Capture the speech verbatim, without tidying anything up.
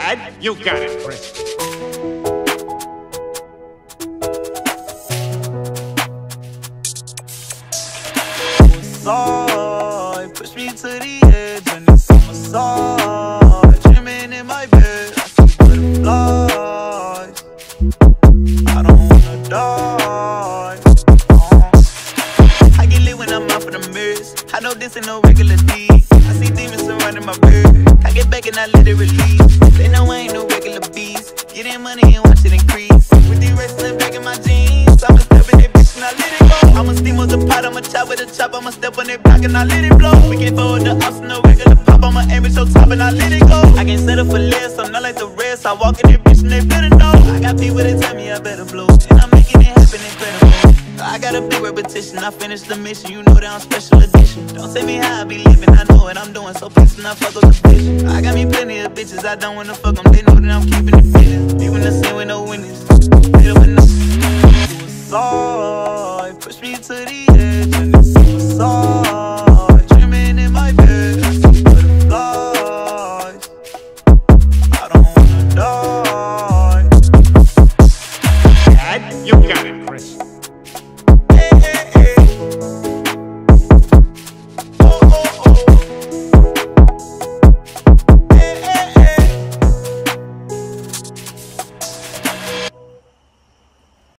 bad. You got it, Chris. Side, push me to the edge and it's on my side. Dreaming in my bed, I see butterflies. I don't wanna die. uh. I get lit when I'm out for the mirrors. I know this ain't no regular deed. I see demons surrounding my bird. I get back and I let it release. They know I ain't no regular beast. Getting money and watch it increase. With the wrestling back in my jeans, I'ma step in that bitch and I let it go. I'ma steam on the pot, I'ma chop with a chop, I'ma step on that block and I let it blow. We can't forward the ups, no regular pop, I'ma aim at your top and I let it go. I can't settle for less, I'm not like the rest. I walk in that bitch and they better know. I got people that tell me I better blow, and I'm making it happen incredible. I got a big repetition, I finished the mission. You know that I'm special edition. Don't tell me how I be living, I know what I'm doing. So please not fuck up the vision. I got me plenty of bitches, I don't wanna fuck them. They know that I'm keeping it business. Leaving the scene with no witness.